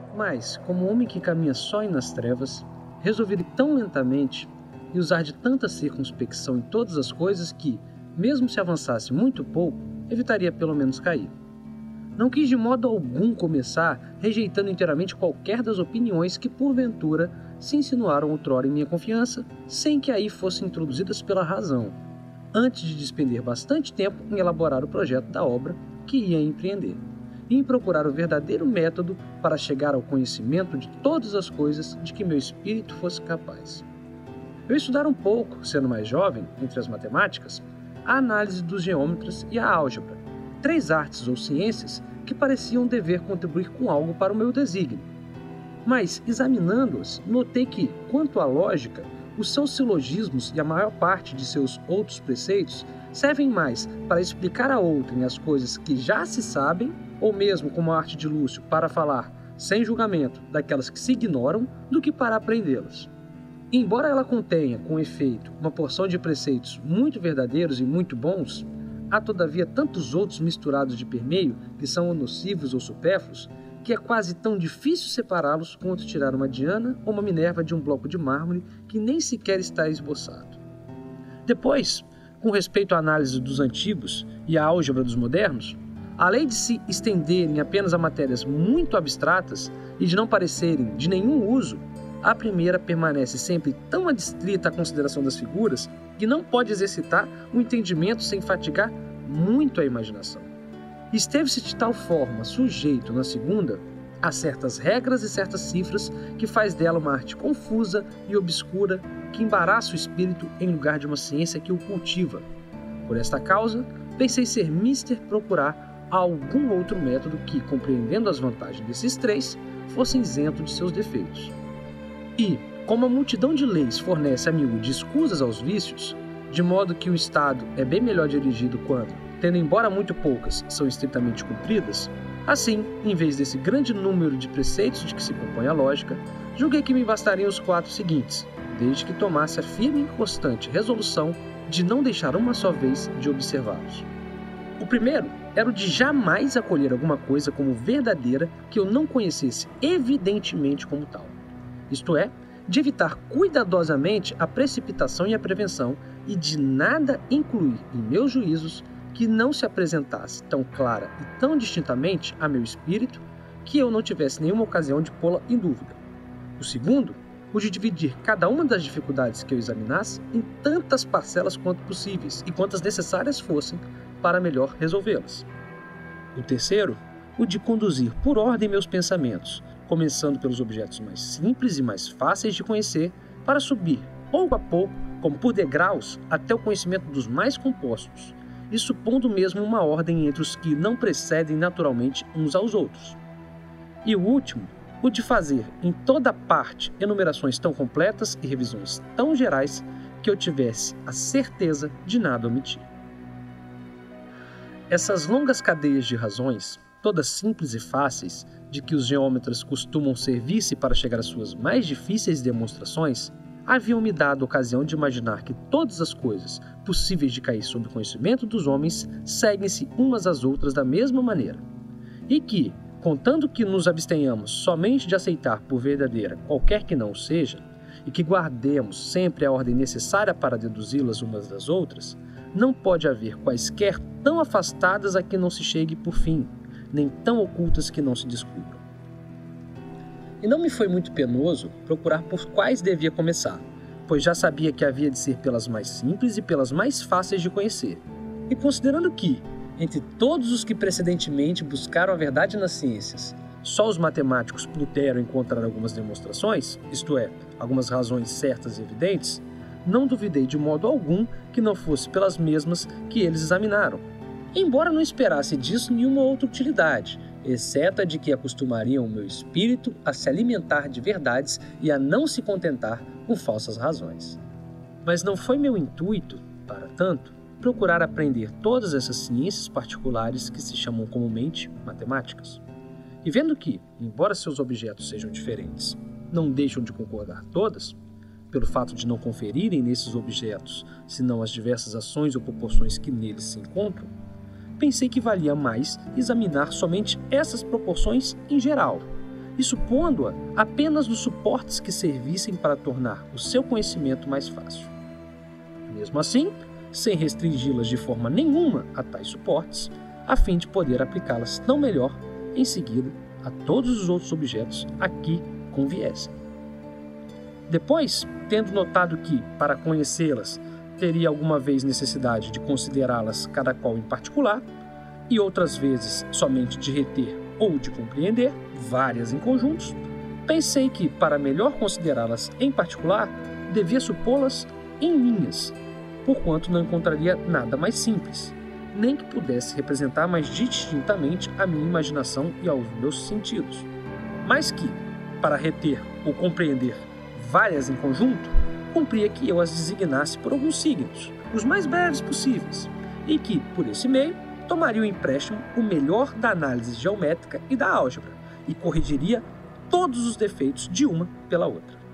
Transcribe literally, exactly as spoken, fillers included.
Mas, como homem que caminha só e nas trevas, resolvi ir tão lentamente e usar de tanta circunspecção em todas as coisas que, mesmo se avançasse muito pouco, evitaria pelo menos cair. Não quis de modo algum começar rejeitando inteiramente qualquer das opiniões que, porventura, se insinuaram outrora em minha confiança, sem que aí fossem introduzidas pela razão, antes de despender bastante tempo em elaborar o projeto da obra que ia empreender, e em procurar o verdadeiro método para chegar ao conhecimento de todas as coisas de que meu espírito fosse capaz. Eu estudara um pouco, sendo mais jovem, entre as matemáticas, a análise dos geômetras e a álgebra, três artes ou ciências que pareciam dever contribuir com algo para o meu desígnio. Mas, examinando-as, notei que, quanto à lógica, os seus silogismos e a maior parte de seus outros preceitos servem mais para explicar a outrem as coisas que já se sabem, ou mesmo, como a arte de Lúcio, para falar, sem julgamento, daquelas que se ignoram, do que para aprendê-las. Embora ela contenha, com efeito, uma porção de preceitos muito verdadeiros e muito bons, há todavia tantos outros misturados de permeio que são nocivos ou supérfluos, que é quase tão difícil separá-los quanto tirar uma Diana ou uma Minerva de um bloco de mármore que nem sequer está esboçado. Depois, com respeito à análise dos antigos e à álgebra dos modernos, além de se estenderem apenas a matérias muito abstratas e de não parecerem de nenhum uso, a primeira permanece sempre tão adstrita à consideração das figuras que não pode exercitar o entendimento sem fatigar muito a imaginação. Esteve-se de tal forma sujeito na segunda a certas regras e certas cifras que faz dela uma arte confusa e obscura que embaraça o espírito em lugar de uma ciência que o cultiva. Por esta causa, pensei ser mister procurar algum outro método que, compreendendo as vantagens desses três, fosse isento de seus defeitos. E, como a multidão de leis fornece a miúde escusas aos vícios, de modo que o Estado é bem melhor dirigido quando, tendo embora muito poucas, são estritamente cumpridas, assim, em vez desse grande número de preceitos de que se compõe a lógica, julguei que me bastariam os quatro seguintes, desde que tomasse a firme e constante resolução de não deixar uma só vez de observá-los. O primeiro era o de jamais acolher alguma coisa como verdadeira que eu não conhecesse evidentemente como tal. Isto é, de evitar cuidadosamente a precipitação e a prevenção e de nada incluir em meus juízos que não se apresentasse tão clara e tão distintamente a meu espírito que eu não tivesse nenhuma ocasião de pô-la em dúvida. O segundo, o de dividir cada uma das dificuldades que eu examinasse em tantas parcelas quanto possíveis e quantas necessárias fossem para melhor resolvê-las. O terceiro, o de conduzir por ordem meus pensamentos, começando pelos objetos mais simples e mais fáceis de conhecer, para subir, pouco a pouco, como por degraus, até o conhecimento dos mais compostos, e supondo mesmo uma ordem entre os que não precedem naturalmente uns aos outros. E o último, o de fazer, em toda parte, enumerações tão completas e revisões tão gerais que eu tivesse a certeza de nada omitir. Essas longas cadeias de razões, todas simples e fáceis, de que os geômetras costumam servir-se para chegar às suas mais difíceis demonstrações, haviam-me dado ocasião de imaginar que todas as coisas possíveis de cair sob o conhecimento dos homens seguem-se umas às outras da mesma maneira, e que, contando que nos abstenhamos somente de aceitar por verdadeira qualquer que não o seja, e que guardemos sempre a ordem necessária para deduzi-las umas das outras, não pode haver quaisquer tão afastadas a que não se chegue por fim, nem tão ocultas que não se descubram. E não me foi muito penoso procurar por quais devia começar, pois já sabia que havia de ser pelas mais simples e pelas mais fáceis de conhecer. E considerando que, entre todos os que precedentemente buscaram a verdade nas ciências, só os matemáticos puderam encontrar algumas demonstrações, isto é, algumas razões certas e evidentes, não duvidei de modo algum que não fosse pelas mesmas que eles examinaram, embora não esperasse disso nenhuma outra utilidade, exceto a de que acostumariam o meu espírito a se alimentar de verdades e a não se contentar com falsas razões. Mas não foi meu intuito, para tanto, procurar aprender todas essas ciências particulares que se chamam comumente matemáticas. E vendo que, embora seus objetos sejam diferentes, não deixam de concordar todas, pelo fato de não conferirem nesses objetos senão as diversas ações ou proporções que neles se encontram, pensei que valia mais examinar somente essas proporções em geral, e supondo-a apenas dos suportes que servissem para tornar o seu conhecimento mais fácil. Mesmo assim, sem restringi-las de forma nenhuma a tais suportes, a fim de poder aplicá-las tão melhor em seguida a todos os outros objetos a que conviessem. Depois, tendo notado que, para conhecê-las, teria alguma vez necessidade de considerá-las cada qual em particular, e outras vezes somente de reter ou de compreender, várias em conjuntos, pensei que, para melhor considerá-las em particular, devia supô-las em linhas, porquanto não encontraria nada mais simples, nem que pudesse representar mais distintamente a minha imaginação e aos meus sentidos, mas que, para reter ou compreender várias em conjunto, cumpria que eu as designasse por alguns signos, os mais breves possíveis, e que, por esse meio, tomaria o empréstimo o melhor da análise geométrica e da álgebra, e corrigiria todos os defeitos de uma pela outra.